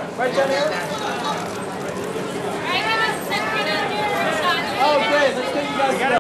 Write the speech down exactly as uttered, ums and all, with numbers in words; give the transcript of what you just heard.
Right down here? Oh, great. Let's get you guys.